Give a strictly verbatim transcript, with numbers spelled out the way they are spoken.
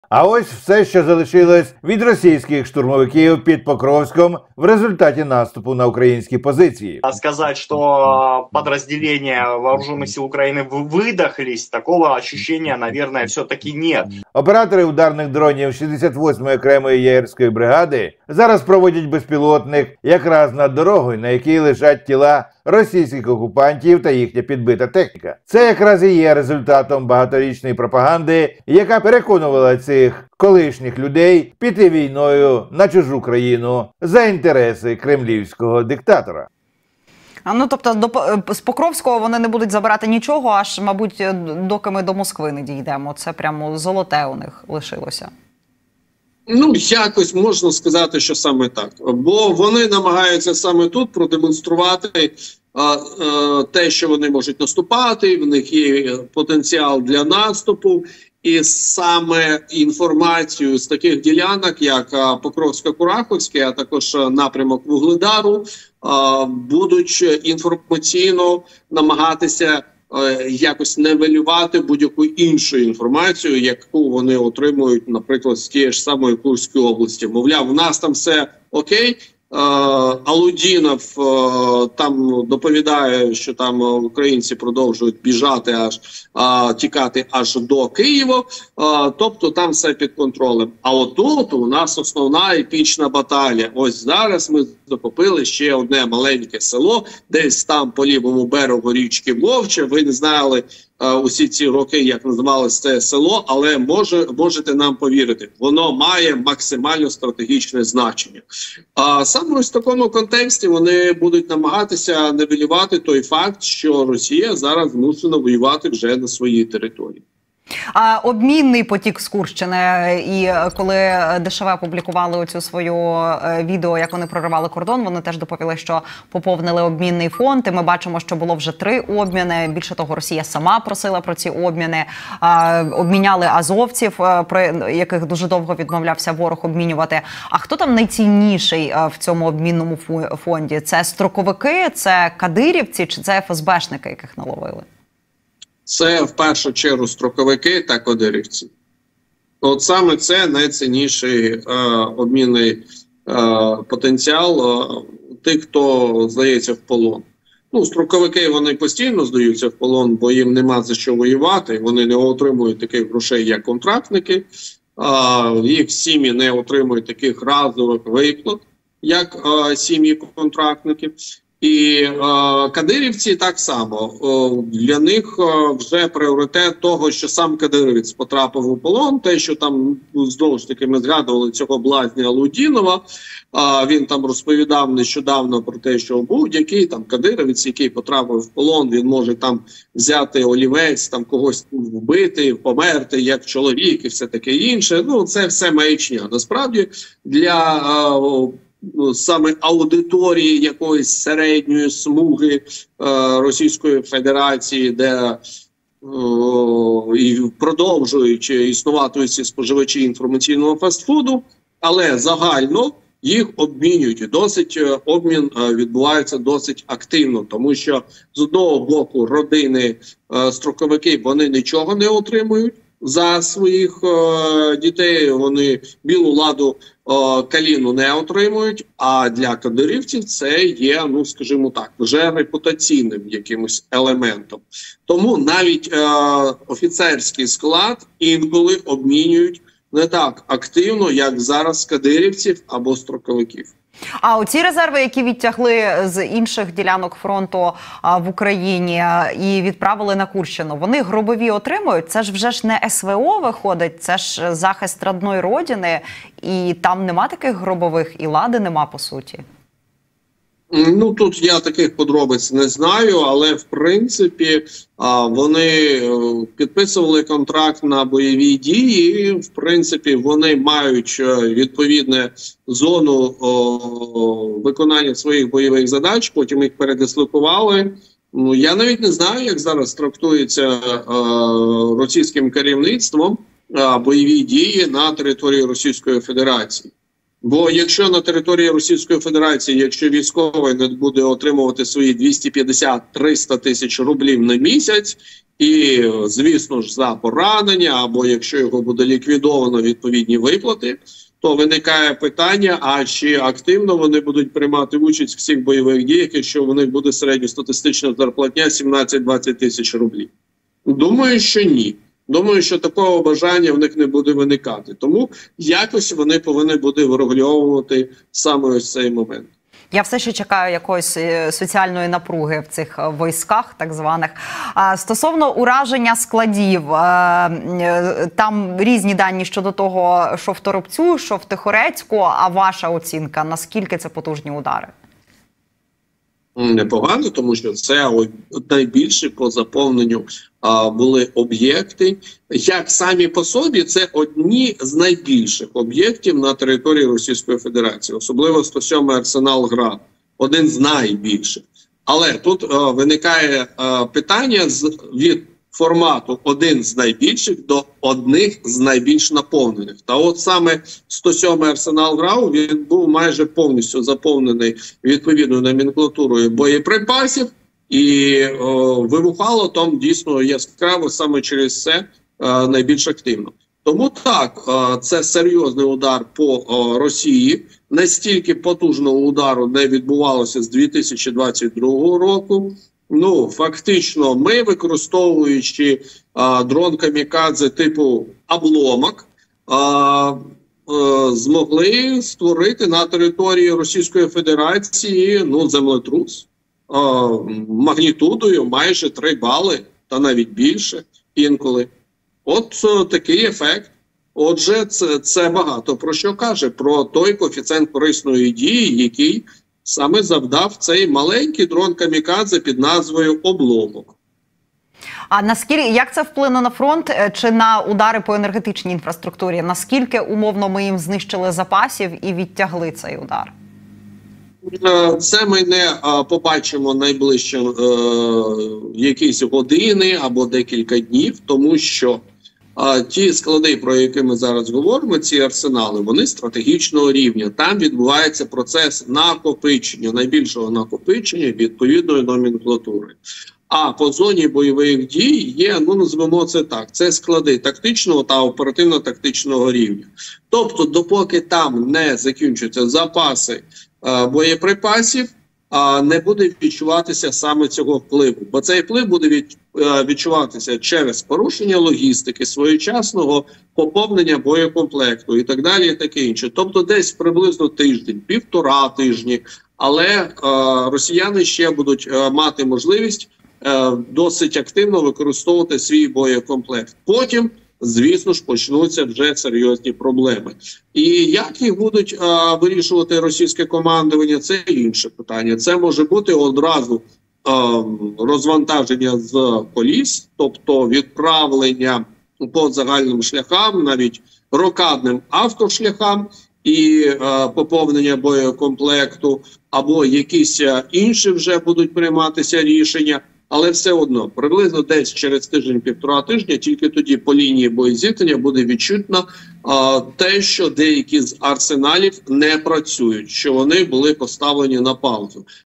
А ось все, що залишилось від російських штурмовиків під Покровськом в результаті наступу на українські позиції. А сказать, что подразделения вооруженных сил Украины выдохлись, такого ощущения, наверное, все-таки нет. Оператори ударних дронів шістдесят восьмої окремої єгерської бригади зараз проводять безпілотник якраз над дорогою, на якій лежать тіла російських окупантів та їхня підбита техніка. Це якраз і є результатом багаторічної пропаганди, яка переконувала цих колишніх людей піти війною на чужу країну за інтереси кремлівського диктатора. А, ну, тобто, до, з Покровського вони не будуть забирати нічого, аж, мабуть, доки ми до Москви не дійдемо. Це прямо золоте у них лишилося. Ну, якось можна сказати, що саме так. Бо вони намагаються саме тут продемонструвати а, а, те, що вони можуть наступати, в них є потенціал для наступу. І саме інформацію з таких ділянок, як Покровсько-Курахівське, а також напрямок Вугледару, будуть інформаційно намагатися якось нивелювати будь-яку іншу інформацію, яку вони отримують, наприклад, з тієї ж самої Курської області. Мовляв, у нас там все окей. Алудінов там доповідає, що там українці продовжують біжати аж а, тікати аж до Києва, а, тобто там все під контролем. А отут у нас основна епічна баталія. Ось зараз ми захопили ще одне маленьке село, десь там по лівому берегу річки Вовча. Ви не знали а, усі ці роки, як називалось це село, але може, можете нам повірити, воно має максимально стратегічне значення. А саме ось в такому контексті вони будуть намагатися нивелювати той факт, що Росія зараз змушена воювати вже на своїй території. А обмінний потік з Курщини, і коли ДШВ публікували оцю свою відео, як вони проривали кордон, вони теж доповіли, що поповнили обмінний фонд, і ми бачимо, що було вже три обміни. Більше того, Росія сама просила про ці обміни. Обміняли азовців, про яких дуже довго відмовлявся ворог обмінювати. А хто там найцінніший в цьому обмінному фонді? Це строковики, це кадирівці, чи це еф ес бешники, яких наловили? Це в першу чергу строковики та кадирівці. От саме це найцінніший е, обмінний е, потенціал е, тих, хто здається в полон. Ну, строковики, вони постійно здаються в полон, бо їм нема за що воювати, вони не отримують таких грошей, як контрактники, е, їх сім'ї не отримують таких разових виплат, як е, сім'ї контрактників. І е, кадирівці так само. Е, для них е, вже пріоритет того, що сам кадирівець потрапив у полон, те, що там, знову ж таки, ми згадували цього блазня Алудінова, е, він там розповідав нещодавно про те, що будь-який там кадирівець, який потрапив в полон, він може там взяти олівець, там когось вбити, померти як чоловік і все таке інше. Ну, це все маячня. Насправді, для е, саме аудиторії якоїсь середньої смуги е, Російської Федерації, де о, і продовжують існувати ці споживачі інформаційного фастфуду, але загально їх обмінюють. І досить обмін е, відбувається досить активно, тому що з одного боку родини е, строковики, вони нічого не отримують за своїх е, дітей, вони білу ладу е, каліну не отримують, а для кадирівців це є, ну скажімо так, вже репутаційним якимось елементом. Тому навіть е, офіцерський склад інколи обмінюють не так активно, як зараз кадирівців або строковиків. А оці резерви, які відтягли з інших ділянок фронту а, в Україні а, і відправили на Курщину, вони гробові отримують? Це ж вже ж не ес ве о виходить, це ж захист родної родини, і там нема таких гробових, і лади нема, по суті. Ну, тут я таких подробиць не знаю, але в принципі вони підписували контракт на бойові дії, і в принципі вони мають відповідну зону виконання своїх бойових задач, потім їх передислокували. Ну, я навіть не знаю, як зараз трактується російським керівництвом бойові дії на території Російської Федерації. Бо якщо на території Російської Федерації, якщо військовий не буде отримувати свої двісті п'ятдесят - триста тисяч рублів на місяць, і, звісно ж, за поранення, або якщо його буде ліквідовано відповідні виплати, то виникає питання, а чи активно вони будуть приймати участь в всіх бойових діях, якщо в них буде середньостатистична зарплатня сімнадцять - двадцять тисяч рублів? Думаю, що ні. Думаю, що такого бажання в них не буде виникати. Тому якось вони повинні бути врегульовувати саме ось цей момент. Я все ще чекаю якоїсь соціальної напруги в цих військах, так званих. А стосовно ураження складів, там різні дані щодо того, що в Торопцю, що в Тихорецьку, а ваша оцінка, наскільки це потужні удари? Непогано, тому що це найбільше по заповненню а, були об'єкти. Як самі по собі, це одні з найбільших об'єктів на території Російської Федерації. Особливо сто сьомий арсенал ГРАД. Один з найбільших. Але тут а, виникає а, питання з, від формату один з найбільших до одних з найбільш наповнених. Та от саме сто сьомий арсенал ГРАУ, він був майже повністю заповнений відповідною номенклатурою боєприпасів, і о, вибухало там дійсно яскраво саме через це о, найбільш активно. Тому так, о, це серйозний удар по о, Росії. Настільки потужного удару не відбувалося з дві тисячі двадцять другого року. Ну, фактично, ми, використовуючи а, дрон камікадзе типу «Обломок», а, а, змогли створити на території Російської Федерації ну, землетрус а, магнітудою майже три бали, та навіть більше інколи. От а, такий ефект. Отже, це, це багато про що каже, про той коефіцієнт корисної дії, який саме завдав цей маленький дрон камікадзе під назвою «Обломок». А наскільки, як це вплине на фронт чи на удари по енергетичній інфраструктурі? Наскільки, умовно, ми їм знищили запасів і відтягли цей удар? Це ми не побачимо найближчі е, якісь години або декілька днів, тому що А ті склади, про які ми зараз говоримо, ці арсенали, вони стратегічного рівня. Там відбувається процес накопичення, найбільшого накопичення відповідної номенклатури. А по зоні бойових дій є, ну назвемо це так, це склади тактичного та оперативно-тактичного рівня. Тобто, допоки там не закінчаться запаси е, боєприпасів, а не буде відчуватися саме цього впливу. Бо цей вплив буде від, е, відчуватися через порушення логістики, своєчасного поповнення боєкомплекту і так далі, і таке інше. Тобто десь приблизно тиждень, півтора тижні, але е, росіяни ще будуть е, мати можливість е, досить активно використовувати свій боєкомплект. Потім, звісно ж, почнуться вже серйозні проблеми. І як їх будуть а, вирішувати російське командування, це інше питання. Це може бути одразу а, розвантаження з поліс, тобто відправлення по загальним шляхам, навіть рокадним автошляхам і а, поповнення боєкомплекту, або якісь інші вже будуть прийматися рішення. Але все одно, приблизно десь через тиждень-півтора тижня, тільки тоді по лінії боєзіткнення буде відчутно а, те, що деякі з арсеналів не працюють, що вони були поставлені на паузу.